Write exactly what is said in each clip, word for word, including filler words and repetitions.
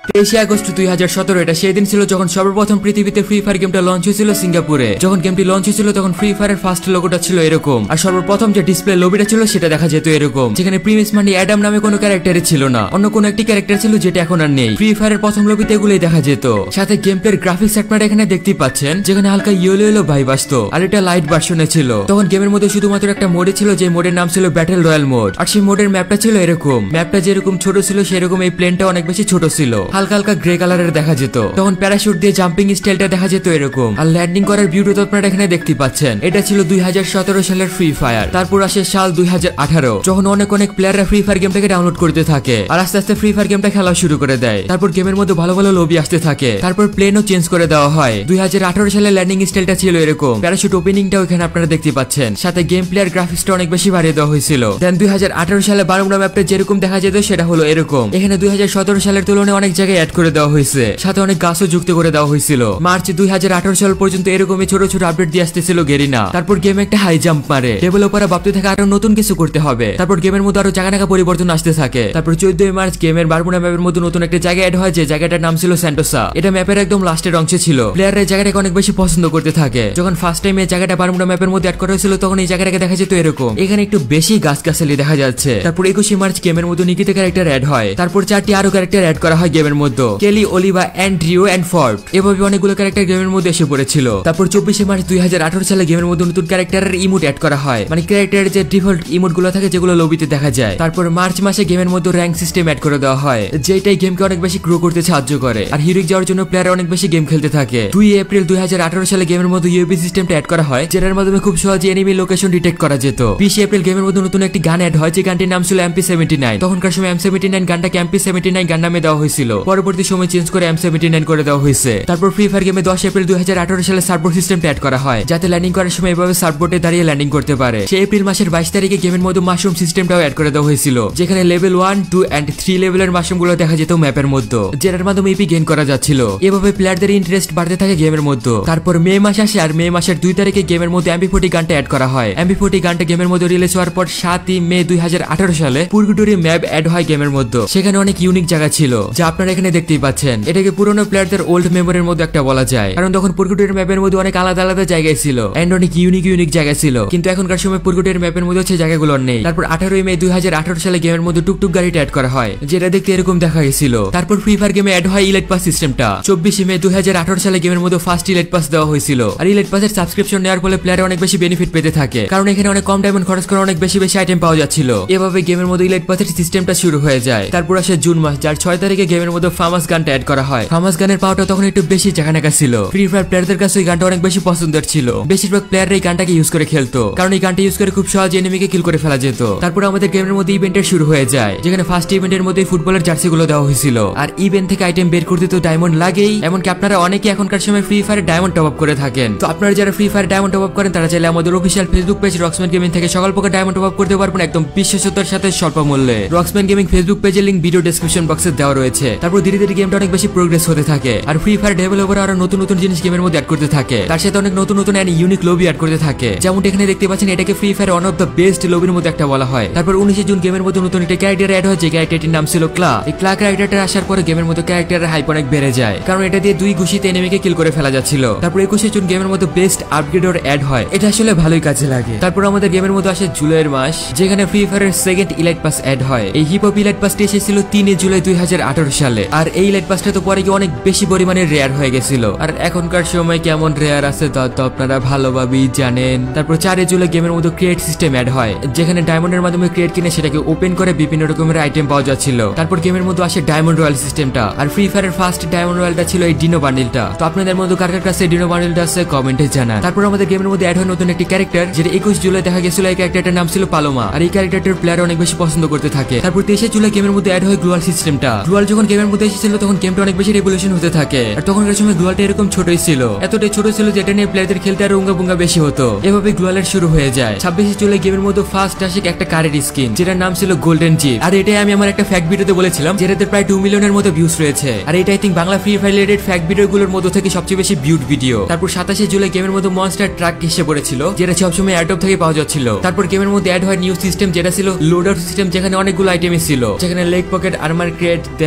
তেইশে আগস্ট দুই হাজার সতেরো এটা সেই দিন ছিল যখন সর্বপ্রথম পৃথিবীতে ফ্রি ফায়ার গেমটা লঞ্চ হয়েছিল সিঙ্গাপুরে। যখন গেমটি লঞ্চ হয়েছিল তখন ফ্রি ফায়ারের ফার্স্ট লোগোটা ছিল এরকম, আর সর্বপ্রথম যে ডিসপ্লে লবিটা ছিল সেটা দেখা যেত এরকম, যেখানে প্রিমিস মানি অ্যাডাম নামে কোনো ক্যারেক্টারই ছিল না, অন্য কোনো একটি ক্যারেক্টার ছিল যেটা এখন আর নেই। ফ্রি ফায়ারের প্রথম লবিতে এগুলোই দেখা যেত। সাথে গেম প্লের গ্রাফিক্স আপনারা এখানে দেখতেই পাচ্ছেন, যেখানে হালকা ইয়েলো ইয়েলো ভাইব আসতো, আর এটা লাইট ভার্সনে ছিল। তখন গেমের মধ্যে শুধুমাত্র একটা মোডে ছিল, যে মোডের নাম ছিল ব্যাটেল রয়্যাল মোড, আর সেই মোডের ম্যাপটা ছিল এরকম। ম্যাপটা যেরকম ছোট ছিল সেরকম এই প্লেনটা অনেক বেশি ছোট ছিল, হালকা হালকা গ্রে কালারের দেখা যেত। তখন প্যারাশুট দিয়ে জাম্পিং স্টাইলটা দেখা যেত এরকম, আর ল্যান্ডিং করার ভিউটা তো আপনারা এখানে দেখতে পাচ্ছেন। এটা ছিল দুই হাজার সতেরো সালের ফ্রি ফায়ার। তারপর আসে সাল দুই হাজার আঠারো, যখন অনেক অনেক প্লেয়াররা ফ্রি ফায়ার গেমটাকে ডাউনলোড করতে থাকে, আর আস্তে আস্তে ফ্রি ফায়ার গেমটা খেলা শুরু করে দেয়। তারপর গেমের মধ্যে ভালো ভালো লবি আসতে থাকে, তারপর প্লেনও চেঞ্জ করে দেওয়া হয়। দুই হাজার আঠারো সালে ল্যান্ডিং স্টাইলটা ছিল এরকম, প্যারাশুট ওপেনিংটাও এখানে আপনারা দেখতে পাচ্ছেন। সাথে গেম প্লেয়ার গ্রাফিক্সটা অনেক বেশি বাড়িয়ে দেওয়া হয়েছিল। দেন দুই হাজার আঠারো সালে বারমুডা ম্যাপটা যেরকম দেখা যেত সেটা হলো এরকম। এখানে দুই হাজার সতেরো সালের তুলনায় অনেক জায়গায় অ্যাড করে দেওয়া হয়েছে, সাথে অনেক গাছও যুক্ত করে দেওয়া হয়েছিল। মার্চ দুই হাজার আঠারো সাল পর্যন্ত এরকমই ছোট ছোট আপডেট দিয়ে আসতেছিল গেরিনা। তারপর গেমে একটা হাই জাম্প মারে, ডেভেলপাররা ভাবতে থাকে আরো নতুন কিছু করতে হবে। তারপর গেমের মধ্যে আরো জায়গা নাকা পরিবর্তন আসতে থাকে। তারপর চোদ্দই মার্চ গেমের বারমুডা ম্যাপের মধ্যে নতুন একটা জায়গা অ্যাড হয়, যে জায়গাটার নাম ছিল স্যান্টোসা। এটা ম্যাপের একদম লাস্টের অংশে ছিল। প্লেয়াররা এই জায়গাটাকে অনেক বেশি পছন্দ করতে থাকে। যখন ফার্স্ট টাইম এই জায়গাটা বারমুডা ম্যাপের মধ্যে অ্যাড করা হয়েছিল তখন এই জায়গাটাকে দেখা যেত এরকম, এখানে একটু বেশি গাছ গাছালি দেখা যাচ্ছে। তারপর একুশে মার্চ গেমের মধ্যে নিকিতা ক্যারেক্টার অ্যাড হয়। তারপর চারটি আরো ক্যারেক্টার অ্যাড করা হয় গেমের মধ্যে, Kelly, Olivia, Andrew and Ford. এভাবে অনেকগুলো ক্যারেক্টার গেমের মধ্যে এসে পড়েছিল। তারপর চব্বিশে মার্চ দুই হাজার আঠারো সালে গেমের মধ্যে নতুন ক্যারেক্টারের ইমোট অ্যাড করা হয়, মানে ক্যারেক্টারের যে ডিফল্ট ইমোট গুলো থাকে যেগুলো লবিতে দেখা যায়। তারপর মার্চ মাসে গেমের মধ্যে র্যাঙ্ক সিস্টেম অ্যাড করে দেওয়া হয়, যেটাই গেমকে অনেক বেশি গ্রো করতে সাহায্য করে, আর হিরোইক যাওয়ার জন্য প্লেয়ার অনেক বেশি গেম খেলতে থাকে। দুই এপ্রিল দুই হাজার আঠারো সালে গেমের মধ্যে ইউএবি সিস্টেমটা অ্যাড করা হয়, যেটার মাধ্যমে খুব সহজে এনিমি লোকেশন ডিটেক্ট করা যেত। বিশে এপ্রিল গেমের মধ্যে নতুন একটি গান অ্যাড হয়, যে গানটির নাম ছিল এমপি সেভেন্টি নাইন। তখনকার সময় এম সেভেন্টি নাইন গানটাকে এমপি সেভেন্টি নাইন গান নামে দেওয়া হয়েছিল, পরবর্তী সময় চেঞ্জ করে এম সেভেন্টি নাইন করে দেওয়া হয়েছে। তারপর ফ্রি ফায়ার গেমে দশ এপ্রিল দুই হাজার আঠারো সালে সার্ভবোর্ড সিস্টেমটা অ্যাড করা হয়, যাতে ল্যান্ডিং করার সময় এভাবে সার্ভবোর্ডে দাঁড়িয়ে ল্যান্ডিং করতে পারে। সেই এপ্রিল মাসের বাইশ তারিখে গেমের মধ্যে মাশরুম সিস্টেমটাও অ্যাড করে দেওয়া হয়েছিল, যেখানে level one two and three লেভেলের মাশরুম গুলো দেখা যেত ম্যাপের মধ্যে, যেটার মাধ্যমে ইপি গেইন করা যাচ্ছিল। এভাবে প্লেয়ারদের ইন্টারেস্ট বাড়তে থাকে গেমের মধ্যে। তারপর মে মাস আসে, আর মে মাসের দুই তারিখে গেমের মধ্যে এমপি ফোর্টি গানটা অ্যাড করা হয়। এমপি ফোর্টি গানটা গেমের মধ্যে রিলিজ হওয়ার পর সাতই মে দুই হাজার আঠারো সালে পুরগুটরি ম্যাপ অ্যাড হয় গেমের মধ্যে। সেখানে অনেক ইউনিক জায়গা ছিল, যা আপনারা এখানে দেখতেই পাচ্ছেন। এটাকে পুরনো প্লেয়ারদের ওল্ড মেমোরির মধ্যে একটা বলা যায়, কারণ তখন পুরগুটরি ম্যাপের মধ্যে অনেক আলাদা আলাদা জায়গায় ছিল এন্ড অনেক ইউনিক ইউনিক জায়গা ছিল, কিন্তু এখনকার সময় পুরগুটরি ম্যাপের মধ্যে হচ্ছে জায়গাগুলো নেই। তারপর আঠারোই মে দুই হাজার আঠারো সালে গেমের মধ্যে টুকটুক গাড়িটা অ্যাড করা হয়, যেটা দেখতে এরকম দেখা গেছিল। তারপর ফ্রি ফায়ার গেমে অ্যাড হয় ইলাইট পাস সিস্টেমটা। চব্বিশে মে দুই হাজার আঠারো সালে গেমের মধ্যে ফার্স্ট ইলাইট পাস দেওয়া হয়েছিল, আর ইলাইট পাসের সাবস্ক্রিপশন নেওয়ার ফলে প্লেয়ার অনেক বেশি বেনিফিট পেতে থাকে, কারণ এখানে অনেক কম ডায়মন্ড খরচ করে অনেক বেশি বেশি আইটেম পাওয়া যাচ্ছিল। এভাবে গেমের মধ্যে ইলাইট পাসের সিস্টেমটা শুরু হয়ে যায়। তারপর আসে জুন মাস, যার ছয় তারিখে গেমের মধ্যে ফামাস গানটা অ্যাড করা হয়। ফামাস গানের পাওয়াটা তখন একটু বেশি জায়গানাকা ছিল। ফ্রি ফায়ার প্লেয়ারদের কাছে এই গানটা অনেক বেশি পছন্দের ছিল, বেশিরভাগ প্লেয়াররা এই গানটাকে ইউজ করে খেলতো, কারণ এই গানটা ইউজ করে খুব সহজে এনিমিকে কিল করে ফেলা যেত। তারপর আমাদের গেমের মধ্যে ইভেন্টের শুরু হয়ে যায়, যেখানে ফার্স্ট ইভেন্টের মধ্যে ফুটবলের জার্সি গুলো দেওয়া হয়েছিল, আর ইভেন্ট থেকে আইটেম বের করতে তো ডায়মন্ড লাগেই। এমনকি আপনারা অনেকে এখনকার সময় Free Fire diamond top up করে থাকেন। তো আপনারা যারা Free Fire diamond top up করেন তারা চাইলে আমাদের official Facebook page Roxman gaming থেকে সকল প্রকার ডায়মন্ড টপ আপ করতে পারবেন একদম বিশ্বস্ততার সাথে স্বল্প মূল্যে। রক্সম্যান গেমিং ফেসবুক পেজের লিংক ভিডিও ডেসক্রিপশন বক্সে দেওয়া রয়েছে। তারপর ধীরে ধীরে গেমটা অনেক বেশি প্রোগ্রেস হতে থাকে, আর ফ্রি ফায়ার ডেভেলপার আরো নতুন নতুন জিনিস গেমের মধ্যে অ্যাড করতে থাকে, তার সাথে অনেক নতুন নতুন এন্ড ইউনিক লবি অ্যাড করতে থাকে। যেমন এখানে দেখতে পাচ্ছেন, এটাকে Free Fire one of the best লবির মধ্যে একটা বলা হয়। তারপর উনিশে জুন গেমের মধ্যে নতুন একটা ক্যারেক্টার অ্যাড হয়, যে ক্যারেক্টারটির নাম ছিল ক্লা। এই ক্লা ক্যারেক্টারটা আসার পরে গেমের মধ্যে ক্যারেক্টারের হাইপ অনেক বেড়ে যায়, কারণ এটা দিয়ে দুই ঘুষিতে এনিমিকে কিল করে ফেলা যাচ্ছিল। তারপর একুশে জুন গেমের মধ্যে বেস্ট আপগ্রেডর অ্যাড হয়, এটা আসলে ভালোই কাজে লাগে। তারপর আমাদের গেমের মধ্যে আসে জুলাইয়ের মাস, যেখানে ফ্রি ফায়ারের সেকেন্ড ইলাইট পাস অ্যাড হয়। এই হিপ হপ ইলাইট পাসটি এসেছিল তিনে জুলাই দুই হাজার আঠারো সালে, আর এই ইলাইট পাসটা তো পরে গিয়ে অনেক বেশি পরিমাণে রেয়ার হয়ে গেছিল, আর এখনকার সময় কেমন রেয়ার আছে তা তো আপনারা ভালোভাবেই জানেন। তারপর চারে জুলাই গেমের মধ্যে ক্রিয়েট সিস্টেম অ্যাড হয়, যেখানে ডায়মন্ডের মাধ্যমে ক্রিয়েট কিনে সেটাকে ওপেন করে বিভিন্ন রকমের আইটেম পাওয়া যাচ্ছিল। তারপর গেমের মধ্যে আসে ডায়মন্ড রয়্যাল সিস্টেমটা, আর ফ্রি ফায়ারের ফার্স্ট ডায়মন্ড রয়্যালটা ছিল এই ডিনো বান্ডিলটা। তো আপনাদের মধ্যে কার কার কাছে ডিনো বান্ডিলটা আছে কমেন্টে জানান। তারপর আমাদের গেমের মধ্যে অ্যাড হয় নতুন একটি ক্যারেক্টার, যেটা একুশ জুলাই দেখা গেছিল। এই ক্যারেক্টারটার নাম ছিল পালোমা, আর এই ক্যারেক্টারটার প্লেয়ার অনেক বেশি পছন্দ করতে থাকে। তারপর তেইশে জুলাই গেমের মধ্যে অ্যাড হয় গ্লোয়াল সিস্টেমটা। গ্লোয়াল যখন গেমের মধ্যে এসেছিল তখন গেমটা অনেক বেশি রেভলিউশন হতে থাকে, আর তখনকার সময় গ্লোয়ালটা এরকম ছোটই ছিল, এতটাই ছোট ছিল যেটা নিয়ে প্লেয়ারদের খেলতে আরো উঙ্গা বুঙ্গা বেশি হতো। এভাবে গ্লোয়ালের শুরু হয়ে যায়। ছাব্বিশে জুলাই গেমের মধ্যে ফার্স্ট আসে একটা কারের স্কিন, যেটার নাম ছিল গোল্ডেন জিপ, আর এটাই আমি আমার একটা ফ্যাক্ট ভিডিওতে বলেছিলাম, যেটাতে প্রায় টু মিলিয়নের মতো ভিউজ রয়েছে, আর এটা I think Bangla Free Fire related fact ভিডিওগুলোর মধ্যে থেকে সবচেয়ে বেশি ভিউড ভিডিও। তারপর সাতাশে জুলাই গেমের মধ্যে মনস্টার ট্রাক এসে পড়েছিল, যেটা সবসময় এয়ারড্রপ থেকে পাওয়া যাচ্ছিল। তারপর গেমের মধ্যে অ্যাড হয় নিউ সিস্টেম, যেটা ছিল লোডার সিস্টেম, যেখানে অনেকগুলো আইটেম ছিল, যেখানে leg pocket, armour crate, then scan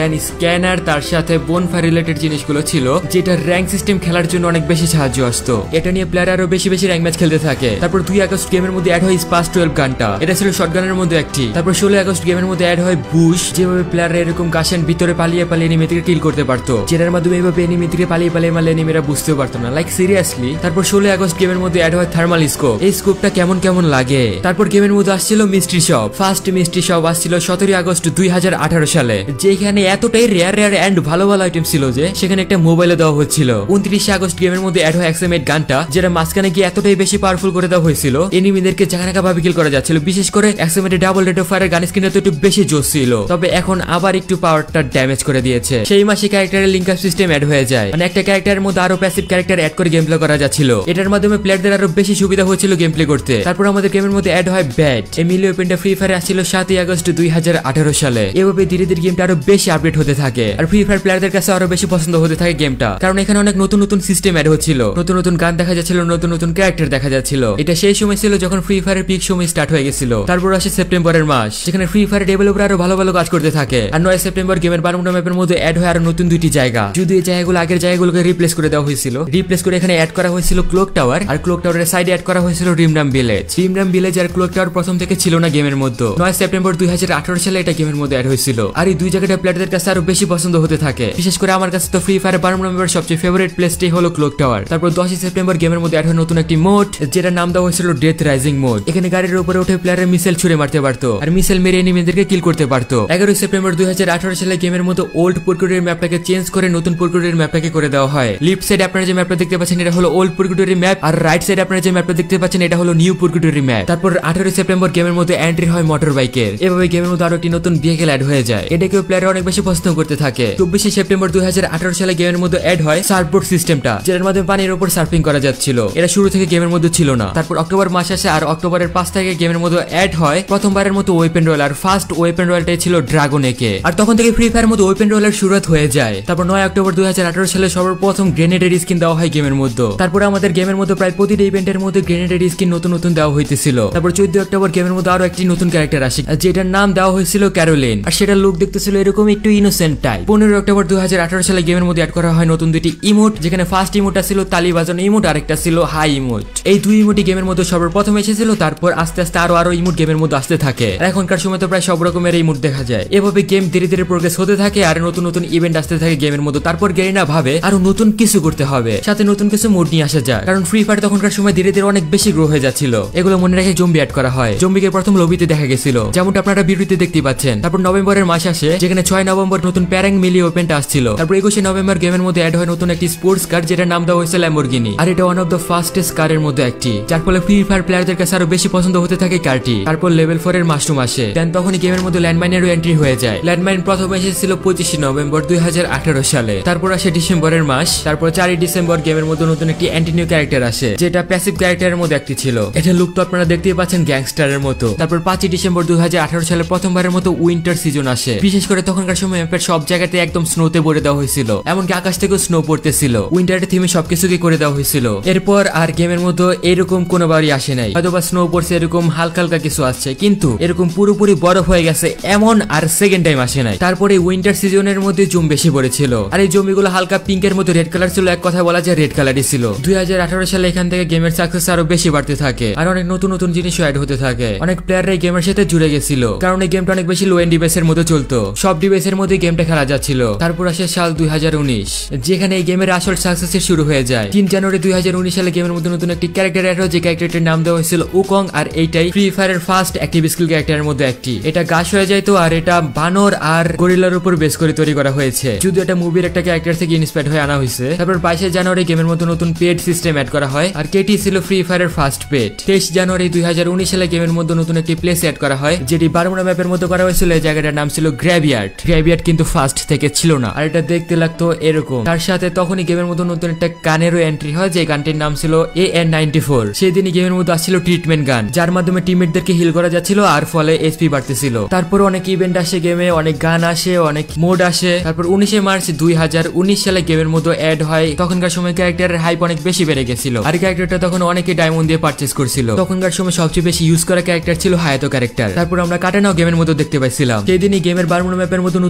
banner তার সাথে বোনফায়ার রিলেটেড জিনিসগুলো ছিল, যেটা র্যাঙ্ক সিস্টেম খেলার জন্য অনেক বেশি সাহায্য আসতো। এটা নিয়ে প্লেয়ার আরো বেশি বেশি র্যাঙ্ক ম্যাচ খেলতে থাকে। তারপর দুই আগস্ট গেমের মধ্যে অ্যাড হয় স্পাস টুয়েলভ গানটা, এটা ছিল শটগানের মধ্যে একটি। তারপর ষোলো আগস্ট গেমের মধ্যে অ্যাড হয় বুশ, যেভাবে প্লেয়াররা এরকম গাছের ভিতরে পালিয়ে পালিয়ে এনিমিদেরকে কিল করতে পারতো, যেটার মাধ্যমে এইভাবে এনিমিদেরকে পালিয়ে পালিয়ে মারলে এনিমিরা বুঝতেও পারতো না, লাইক সিরিয়াসলি। তারপর ষোলো আগস্ট গেমের মধ্যে অ্যাড হয় থার্মাল স্কোপ, এই স্কোপটা কেমন কেমন লাগে। তারপর গেমের মধ্যে আসছিল mystery shop, first mystery shop আসছিল সতেরোই আগস্ট দুই হাজার আঠারো সালে, যেখানে এতটাই রেয়ার রেয়ার এন্ড ভালো ভালো আইটেম ছিল যে সেখানে একটা মোবাইলে দেওয়া হচ্ছিল। উনত্রিশে আগস্ট গেমের মধ্যে অ্যাড হয় এক্সএমএইট গানটা, যেটা মাঝখানে গিয়ে এতটাই বেশি পাওয়ারফুল করে দেওয়া হয়েছিল, এনিমিদেরকে জায়গা ভাবে কিল করা যাচ্ছিল। বিশেষ করে এক্সএমএইট ডাবল রেট অফ ফায়ারের গান স্কিনটা তো একটু বেশি জোস ছিল, তবে এখন আবার একটু পাওয়ারটা ড্যামেজ করে দিয়েছে। সেই মাসে ক্যারেক্টারের লিঙ্ক আপ সিস্টেম অ্যাড হয়ে যায়, মানে একটা ক্যারেক্টারের মধ্যে আরো প্যাসিভ ক্যারেক্টার অ্যাড করে গেম প্লে করা যাচ্ছিল। এটার মাধ্যমে প্লেয়ারদের আরো বেশি সুবিধা হয়েছিল গেম প্লে করতে। তারপর আমাদের গেমের মধ্যে অ্যাড হয় ব্যাট, এই মিলি ওপেনটা ফ্রি ফায়ার আসছিল সাতই আগস্ট দুই হাজার আঠারো সালে। এভাবে ধীরে ধীরে গেমটা আরো বেশি আপডেট হতে থাকে, আর ফ্রি ফায়ার প্লেয়ারদের কাছে আরো বেশি পছন্দ হতে থাকে গেমটা, কারণ এখানে অনেক নতুন নতুন সিস্টেম অ্যাড হচ্ছিল, নতুন নতুন গান দেখা যাচ্ছিল, নতুন নতুন ক্যারেক্টার দেখা যাচ্ছিল। এটা সেই সময় ছিল যখন ফ্রি ফায়ারের পিক সময় স্টার্ট হয়ে গেছিল। তারপর আসে সেপ্টেম্বরের মাস, যেখানে ফ্রি ফায়ার ডেভেলপার আরো ভালো ভালো কাজ করতে থাকে। আর নয় সেপ্টেম্বর গেমের বারমুডা ম্যাপের মধ্যে অ্যাড হয় আরো নতুন দুইটি জায়গা, যদিও এই জায়গাগুলো আগের জায়গাগুলোকে রিপ্লেস করে দেওয়া হয়েছিল। রিপ্লেস করে এখানে অ্যাড করা হয়েছিল ক্লক টাওয়ার, আর ক্লক টাওয়ারের সাইডে অ্যাড করা হয়েছিল রিমরাম ভিলেজ। রিমরাম ভিলেজ আর ক্লক টাওয়ার প্রথম থেকে ছিল না গেমের মধ্যে। নয় সেপ্টেম্বর দুই হাজার আঠারো সালে এটা গেমের মধ্যে অ্যাড হয়েছিল, আর এই দুই জায়গাটা প্লেয়ারদের কাছে আরো বেশি পছন্দ হতে থাকে। বিশেষ করে আমার কাছে তো ফ্রি ফায়ার বারমুডা ম্যাপের সবচেয়ে ফেভারিট প্লেসটাই হলো ক্লক টাওয়ার। তারপর দশই সেপ্টেম্বর গেমের মধ্যে অ্যাড হয় নতুন একটি মোড, যেটার নাম দেওয়া হয়েছিল ডেথ রাইজিং মোড। এখানে গাড়ির উপরে উঠে প্লেয়ারের মিসাইল ছুড়ে মারতে পারতো, আর মিসাইল মেরে এনিমিদেরকে কিল করতে পারতো। এগারোই সেপ্টেম্বর দুই হাজার আঠারো সালে গেমের মধ্যে ওল্ড পুরকুটির ম্যাপটাকে চেঞ্জ করে নতুন পুরকুটির ম্যাপটাকে করে দেওয়া হয়। লেফট সাইড আপনারা যে ম্যাপটা দেখতে পাচ্ছেন এটা হলো ওল্ড পুরকুটির ম্যাপ, আর রাইট সাইড আপনারা যে ম্যাপটা দেখতে পাচ্ছেন এটা হলো নিউ পুরকুটির ম্যাপ। তারপর আঠারোই সেপ্টেম্বর গেমের মধ্যে এন্ট্রি হয় মোটর বাইকের, এভাবে গেমের মধ্যে আরো একটি নতুন ভেহিকল অ্যাড হয়ে যায়, এটাকেও প্লেয়ার অনেক বেশি পছন্দ করতে থাকে। চব্বিশে সেপ্টেম্বর দুই হাজার আঠারো সালে গেমের মধ্যে অ্যাড হয় সার্ফবোর্ড সিস্টেমটা, যেটার মাধ্যমে পানির উপর সার্ফিং করা যাচ্ছিল। এটা শুরু থেকে গেমের মধ্যে ছিল না। তারপর অক্টোবর মাস আসে, আর অক্টোবরের পাঁচ থেকে গেমের মধ্যে অ্যাড হয় প্রথমবারের মতো ওয়েপেন রয়্যাল, আর ফার্স্ট ওয়েপেন রয়্যালটাই ছিল ড্রাগন একে, আর তখন থেকে ফ্রি ফায়ার মধ্যে ওয়েপেন রয়্যালের শুরুয়াত হয়ে যায়। তারপর নয় অক্টোবর দুই হাজার আঠারো সালে সর্বপ্রথম গ্রেনেডের স্কিন দেওয়া হয় গেমের মধ্যে। তারপর আমাদের গেমের মধ্যে প্রায় প্রতিটি ইভেন্টের মধ্যে গ্রেনেডের স্কিন নতুন নতুন দেওয়া হইতেছিল। তারপর চোদ্দ অক্টোবর গেমের মধ্যে আরো একটি নতুন ক্যারেক্টার আসে, যেটার নাম দেওয়া হয়েছিল ক্যারোলিন, আর সেটার লুক দেখতেছিল এরকম একটু ইনোসেন্ট টাইপ। পনেরো অক্টোবর দুই হাজার আঠারো সালে গেমের মধ্যে অ্যাড করা হয় নতুন দুইটি ইমোট, যেখানে ফার্স্ট ইমোটটা ছিল তালি বাজানো ইমোট, আর একটা ছিল হাই ইমোট। এই দুই ইমোটই গেমের মধ্যে সর্বপ্রথম এসেছিল, তারপর আস্তে আস্তে আরো আরো ইমোট গেমের মধ্যে আসতে থাকে। আর এখনকার সময় তো প্রায় সব রকমের ইমোট দেখা যায়। এভাবে গেম ধীরে ধীরে প্রোগ্রেস হতে থাকে, আর নতুন নতুন ইভেন্ট আসতে থাকে গেমের মধ্যে। তারপর গেরিনা ভাবে আরো নতুন কিছু করতে হবে, সাথে নতুন কিছু মোড নিয়ে আসা যায়, কারণ ফ্রি ফায়ার তখনকার সময় ধীরে ধীরে অনেক বেশি গ্রো হয়ে যাচ্ছিল। এগুলো মনে রেখে জম্বি অ্যাড করা হয়। জম্বিকে প্রথম লবিতে দেখা গেছিল, যেমনটা আপনারা ভিডিওতে দেখতে পাচ্ছেন। তারপর নভেম্বরের মাস আসে, যেখানে ছয় নভেম্বর নতুন প্যারাং মিলি ওপেনটা আসছিল। তারপর একুশে নভেম্বর গেমের মধ্যে অ্যাড হয় নতুন একটি স্পোর্টস কার, যেটার নাম দেওয়া হয়েছে ল্যাম্বরগিনি, আর এটা ওয়ান অফ দ্য ফাস্টেস্ট কারের মধ্যে একটি, যার ফলে ফ্রি ফায়ার প্লেয়ারদের কাছে আরো বেশি পছন্দ হতে থাকে কারটি। তারপর লেভেল ফোর এর মাশরুম আসে, দেন তখনই গেমের মধ্যে ল্যান্ডমাইনেরও এন্ট্রি হয়ে যায়। ল্যান্ডমাইন প্রথম এসেছিল পঁচিশে নভেম্বর দুই হাজার আঠারো সালে। তারপর আসে ডিসেম্বরের মাস, তারপর চারই ডিসেম্বর গেমের মধ্যে নতুন একটি অ্যান্টিনিউ ক্যারেক্টার আসে, যেটা প্যাসিভ ক্যারেক্টারের মধ্যে একটি ছিল। এটা লুক তো আপনারা দেখতেই পাচ্ছেন গ্যাংস্টারের মতো। তারপর পাঁচই ডিসেম্বর দুই হাজার আঠারো সালে প্রথমবারের মতো উইন্টার সিজন আসে। বিশেষ করে তখনকার সময় ম্যাপের সব জায়গাতে একদম স্নোতে ভরে দেওয়া হয়েছিল, এমনকি আকাশ থেকেও স্নো পড়তেছিল। উইন্টারের থিমে সবকিছুকে করে দেওয়া হয়েছিল। এরপর আর গেমের মধ্যে এরকম কোনোবারই আসে নাই, হয়তো বা স্নো পড়ছে এরকম হালকা হালকা কিছু আসছে, কিন্তু এরকম পুরোপুরি বরফ হয়ে গেছে এমন আর সেকেন্ড টাইম আসে নাই। তারপরে উইন্টার সিজনের মধ্যে জুম বেশি পড়েছিল, আর এই জমিগুলো হালকা পিঙ্কের মধ্যে রেড কালার ছিল, এক কথা বলা যায় রেড কালারই ছিল। দুই হাজার আঠারো সালে এখান থেকে গেমের সাকসেস আরো বেশি বাড়তে থাকে, আর অনেক নতুন নতুন জিনিস অ্যাড হতে থাকে। অনেক প্লেয়াররাই গেমের সাথে জুড়ে গেছিল, কারণ এই গেমটা অনেক বেশি লো এন্ড ডিভাইসের মধ্যে চলতো, সব ডিভাইসের মধ্যে গেমটা খেলা যাচ্ছিল। তারপর আসে সাল দুই হাজার উনিশ, যেখানে এই গেমের আসল সাকসেস শুরু হয়ে যায়। তিন জানুয়ারি দুই হাজার উনিশ সালে গেমের মধ্যে নতুন একটি ক্যারেক্টার অ্যাড হয়, যে ক্যারেক্টারটির নাম দেওয়া হয়েছিল উকং, আর এইটাই ফ্রি ফায়ারের ফার্স্ট অ্যাক্টিভ স্কিল ক্যারেক্টারের মধ্যে একটি। এটা গাছ হয়ে যায় তো, আর এটা বানর আর গরিলার উপর বেস করে তৈরি করা হয়েছে, যদি এটা মুভির একটা ক্যারেক্টার থেকে ইন্সপায়ার্ড হয়ে আনা হয়েছে। তারপর বাইশে জানুয়ারি গেমের মধ্যে নতুন পেড সিস্টেম অ্যাড করা হয়, আর কেটি ছিল ফ্রি ফায়ারের ফার্স্ট পেড। তেইশ জানুয়ারি দুই হাজার উনিশ সালে গেমের মধ্যে নতুন একটি প্লেস অ্যাড করা হয়, যেটি বারমুডা ম্যাপের মধ্যে করা হয়েছিল। এই জায়গাটার নাম ছিল গ্র্যাভিয়ার্ড। গ্র্যাভিয়ার্ড কিন্তু ফার্স্ট থেকে ছিল না, আর এটা দেখতে লাগতো এরকম। তার সাথে তখনই গেমের মধ্যে নতুন একটা গানেরও এন্ট্রি হয়, যে গানটির নাম ছিল এ এন নাইনটি ফোর। সেই দিনই গেমের মধ্যে আসছিল ট্রিটমেন্ট গান, যার মাধ্যমে টিমমেটদেরকে হিল করা যাচ্ছিল, আর ফলে এসপি বাড়তেছিল। তারপর অনেক ইভেন্ট আসে গেমে, অনেক গান আসে, অনেক মোড আসে। তারপর উনিশে মার্চ দুই হাজার উনিশ সালে গেমের মধ্যে অ্যাড হয়। তখনকার সময় ক্যারেক্টারের হাইপ অনেক বেশি বেড়ে গেছিল, আর ক্যারেক্টারটা তখন অনেকে ডায়মন্ড দিয়ে পারচেজ করছিল। তখনকার সময় সবচেয়ে বেশি ইউজ করা ক্যারেক্টার ছিল হায়াতো ক্যারেক্টার। তারপর আমরা কাটানাও গেমের মধ্যে দেখতে পাইছিলাম। সেই দিনই গেমের বারমুডা ম্যাপের মধ্যে নতুন একটি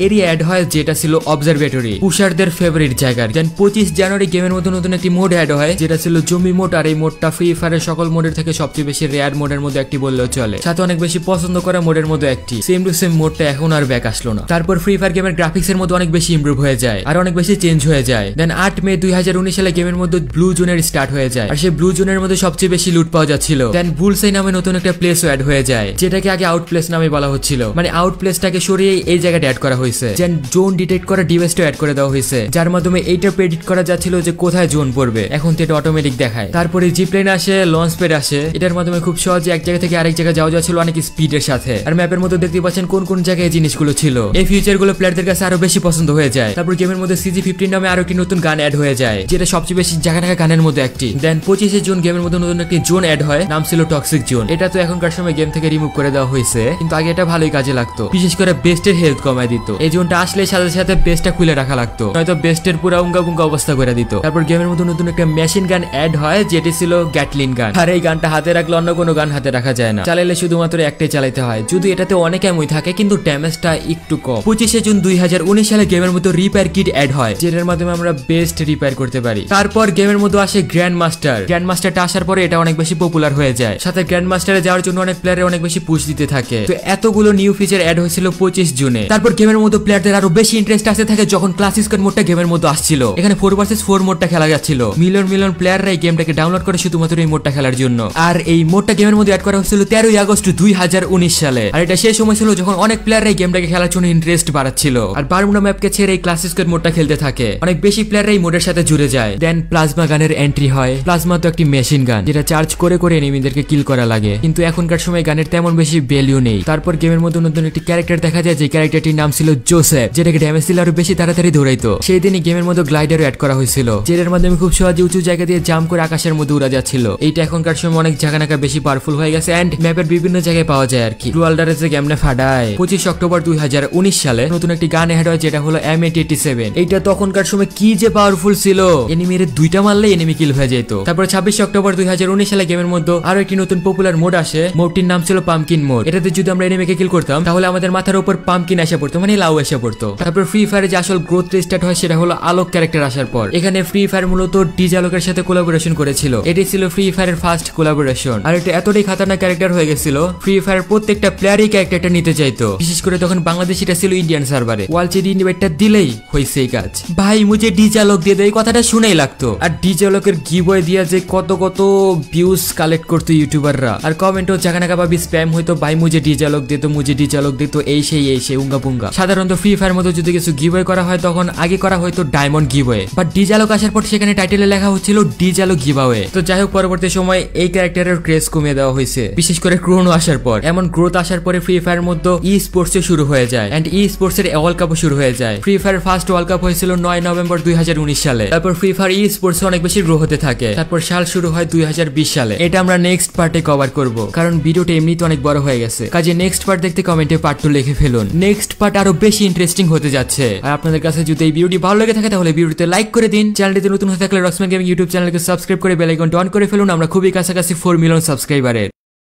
এরিয়া অ্যাড হয় যেটা ছিল অবজারভেটরি, পুষারদের ফেভারিট জায়গার। দেন পঁচিশ জানুয়ারি গেমের মধ্যে নতুন একটি মোড অ্যাড হয় যেটা ছিল জমি মোড, আর এই মোডটা ফ্রি ফায়ারের সকল মোডের থেকে সবচেয়ে বেশি রেয়ার মোডের মধ্যে একটি বললেও চলে, সাথে অনেক বেশি পছন্দ করা মোডের মধ্যে একটি। সেম টু সেম মোডটা এখন আর ব্যাক আসলো না। তারপর ফ্রি ফায়ার গেমের গ্রাফিক্স এর মধ্যে অনেক বেশি ইমপ্রুভ হয়ে যায় আর অনেক বেশি চেঞ্জ হয়ে যায়। দেন আট মে দুই হাজার উনিশ সালে গেমের মধ্যে ব্লু জোনের স্টার্ট হয়ে যায়, আর সেই ব্লু জোনের মধ্যে সবচেয়ে বেশি লুট পাওয়া যাচ্ছিল। দেন বুলসাই নামে নতুন একটা প্লেস অ্যাড হয়ে যায় যেটাকে আগে আউট প্লেস নামে বলা হচ্ছিল, মানে আউট প্লেসটাকে সরিয়ে এই জায়গাটা অ্যাড করা হয়েছে। দেন জোন ডিটেক্ট করা ডিভাইসটা অ্যাড করে দেওয়া হয়েছে যার মাধ্যমে এইটা প্রেডিক্ট করা যাচ্ছিল যে কোথায় জোন পড়বে, এখন তো এটা অটোমেটিক দেখায়। তারপরে জিপ্লেন আসে, লঞ্চ প্যাড আসে, এটার মাধ্যমে খুব সহজে এক জায়গা থেকে আরেক জায়গায় যাওয়া যাচ্ছিল অনেক স্পিডের সাথে। আর ম্যাপের মধ্যে দেখতে পাচ্ছেন কোন কোন জায়গায় এই জিনিসগুলো ছিল। এই ফিচার গুলো প্লেয়ারদের কাছে আরো বেশি পছন্দ হয়ে যায়। তারপর গেমের মধ্যে সিজি ফিফটিন নামে আরো একটি নতুন গান অ্যাড হয়ে যায় যেটা সবচেয়ে বেশি জায়গা থাকা গানের মধ্যে একটি। দেন পঁচিশে জুন গেমের মধ্যে নতুন একটি জোন অ্যাড হয়, নাম ছিল টক্সিক জোন। এটা তো এখনকার সময় গেম থেকে রিমুভ করে দেওয়া হয়েছে, কিন্তু আগে এটা ভালোই কাজে লাগতো, বিশেষ করে বেস্টের হেলথ কমায় দিত। এই জোনটা আসলে সাথে সাথে বেস্টটা খুলে রাখা লাগতো, নয়তো বেস্টের পুরো উঙ্গা বুঙ্গা অবস্থা করে দিত। তারপর গেমের মধ্যে নতুন একটা মেশিন গান অ্যাড হয় যেটি ছিল গ্যাটলিন গান, আর এই গানটা হাতে রাখলে অন্য কোনো গান হাতে রাখা যায় না, চালাইলে শুধুমাত্র একটাই চালাইতে হয়, যদি এটাতে অনেক এমই থাকে কিন্তু ড্যামেজটা একটু কম। পঁচিশে জুন দুই হাজার উনিশ সালে গেমের মধ্যে রিপেয়ার কিট অ্যাড হয় যেটার মাধ্যমে আমরা বেস্ট রিপেয়ার করতে পারি। তারপর গেমের মধ্যে আসে গ্র্যান্ড মাস্টার। গ্র্যান্ড মাস্টারটা আসার পরে এটা অনেক বেশি পপুলার হয়ে যায়, সাথে গ্র্যান্ড মাস্টারে যাওয়ার জন্য অনেক প্লেয়ারের অনেক বেশি পুশ দিতে থাকে। তো এতগুলো নিউ ফিচার অ্যাড হয়েছিল পঁচিশ জুনে। তারপর গেমের মধ্যে প্লেয়ারদের আরো বেশি ইন্টারেস্ট আসতে থাকে যখন ক্লাস স্কোয়াড মোডটা গেমের মধ্যে আসছিল। এখানে ফোর ভার্সেস ফোর মোডটা খেলা যাচ্ছিল, মিলিয়ন মিলিয়ন প্লেয়াররা এই গেমটাকে ডাউনলোড করে শুধুমাত্র এই মোডটা খেলার জন্য। আর এই মোডটা গেমের মধ্যে অ্যাড করা হয়েছিল তেরোই আগস্ট দুই হাজার উনিশ সালে। আর এটা সেই সময় ছিল যখন অনেক প্লেয়াররা এই গেমটাকে খেলার জন্য ইন্টারেস্ট বাড়াচ্ছিল, আর বারমুডা ম্যাপকে ছেড়ে এই ক্লাস স্কোয়াড মোডটা খেলতে থাকে, অনেক বেশি প্লেয়াররা এই মোডের সাথে জুড়ে যায়। দেন প্লাজমা গানের এন্ট্রি হয়। প্লাজমা তো একটি মেশিন গান যেটা চার্জ করে করে এনিমিদেরকে কিল করা লাগে, কিন্তু এখনকার সময় গানের তেমন বেশি ভ্যালু নেই। তারপর গেমের মধ্যে নতুন একটি ক্যারেক্টার দেখা যায় যে ক্যারেক্টারটির নাম ছিল জোসেফ, যেটাকে ড্যামেজ দিলে আরো বেশি তাড়াতাড়ি দৌড়াইতো। সেই দিনই গেমের মধ্যে গ্লাইডারও অ্যাড করা হয়েছিল যেটার মাধ্যমে খুব সহজে উঁচু জায়গা দিয়ে জাম্প করে আকাশের মধ্যে উড়া যাচ্ছিল। এইটা এখনকার সময় অনেক জায়গা নাকা বেশি পাওয়ারফুল হয়ে গেছে এন্ড ম্যাপের বিভিন্ন জায়গায় পাওয়া যায় আর কি। ডুয়ালডারে যে গেমটা ফাটায়। পঁচিশ অক্টোবর দুই হাজার উনিশ সালে নতুন একটি গান অ্যাড হয় যেটা হলো এম এইট এইটি সেভেন। এইটা তখনকার সময় কি যে পাওয়ারফুল ছিল, এনিমির দুইটা মারলে এনিমি কিল হয়ে যেত। তারপর ছাব্বিশ অক্টোবর দুই হাজার উনিশ সালে গেমের মধ্যে আরো একটি নতুন পপুলার মোড আসে, মোডটির নাম ছিল পাম্পকিন মোড। এটাতে যদি আমরা এনিমিকে কিল করতাম তাহলে আমাদের মাথার উপর পাম্পকিন এসে পড়তো, মানে লাউ এসে পড়তো। তারপর ফ্রি ফায়ারে যে আসল গ্রোথ স্টার্ট হয় সেটা হলো আলোক ক্যারেক্টার আসার পর। এখানে ফ্রি ফায়ার মূলত ডিজে আলোকের সাথে কোলাবোরেশন করেছিল, এটি ছিল ফ্রি ফায়ারের ফার্স্ট কোলাবোরেশন। আর এটা এতটাই খাতারনাক ক্যারেক্টার হয়ে গেছিল ফ্রি ফায়ার প্রত্যেকটা প্লেয়ারই ক্যারেক্টারটা নিতে চাইতো, বিশেষ করে তখন বাংলাদেশিটা ছিল ইন্ডিয়ান সার্ভারে। ওয়াল চেরি ইনভাইটটা দিলেই হয়েছে এই কাজ। ভাই মুঝে ডিজে আলোক দিয়ে দেয়, কথাটা শুনেই লাগতো। আর ডিজে আলোকের গিভওয়ে দিয়া যে কত কত ভিউজ কালেক্ট করতো ইউটিউবাররা, আর কমেন্টও জাগানাকা ভাবি স্প্যাম হইতো, ভাই মুঝে ডিজে আলোক দিত, মুঝে ডিজে আলোক দিত, এই সেই এই সেই উঙ্গা পুঙ্গা। সাধারণত ফ্রি ফায়ার মতো যদি কিছু গিভওয়ে করা হয় তখন আগে করা হয়তো diamond giveaway, but DJ Alok আসার পর সেখানে টাইটেলে লেখা হচ্ছিল ডিজে আলোক গিভওয়ে। তো যাই হোক, পরবর্তী সময় এই ক্যারেক্টারের ক্রেজ কমিয়ে দেওয়া হয়েছে, বিশেষ করে ক্রোনো আসার পর। এমন গ্রোথ আসার পরে ফ্রি ফায়ার মধ্যে ই স্পোর্টস শুরু হয়ে যায় এন্ড ই স্পোর্টস এর ওয়ার্ল্ড কাপও শুরু হয়ে যায়। Free fire first world cup হয়েছিল নয় নভেম্বর দুই হাজার উনিশ সালে। তারপর ফ্রি ফায়ার ই স্পোর্টস অনেক বেশি গ্রো হতে থাকে। তারপর সাল শুরু হয় দুই হাজার বিশ সালে। এটা আমরা নেক্সট পার্টে কভার করব, কারণ ভিডিওটা এমনিতে অনেক বড় হয়ে গেছে। কাজে নেক্সট পার্ট দেখতে কমেন্টে পার্ট টু লিখে ফেলুন। নেক্সট পার্ট আরো বেশি ইন্টারেস্টিং হতে যাচ্ছে। আর আপনাদের কাছে যদি এই ভিডিওটি ভালো লেগে থাকে তাহলে ভিডিওতে লাইক করে দিন। চ্যানেলটিতে নতুন হয়ে থাকলে রক্সম্যান গেমিং ইউটিউব চ্যানেলকে সাবস্ক্রাইব করে বেল আইকনটা অন করে ফেলুন। আমরা খুবই কাছাকাছি ফোর মিলিয়ন সাবস্ক্রাইবারের।